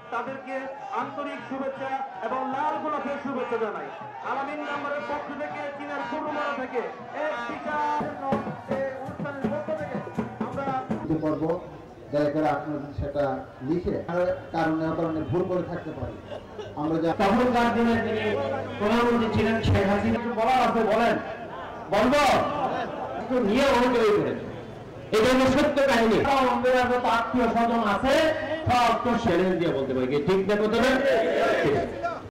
তাদেরকে আন্তরিক শুভেচ্ছা এবং লাল গোলাপের শুভেচ্ছা জানাই। আলামিন নাম্বারের পক্ষ থেকে চীনের পূর্বমারা থেকে অনুষ্ঠানের পক্ষ থেকে আমরা পর্ব দয়া করে আপনারা সেটা লিখে কারণে ভুল করে থাকতে পারি। আমরা যা তখনকার দিনে তিনি প্রধানমন্ত্রী ছিলেন শেখ হাসিনা বলা আছে বলেন বন্ধ নিয়ে অনুযায়ী করেছে। এটা হলো সত্য কাহিনী। আমাদের যত আত্মীয় স্বজন আছে সব তো চ্যালেঞ্জ দিয়ে বলতে পারি ঠিক না কথা।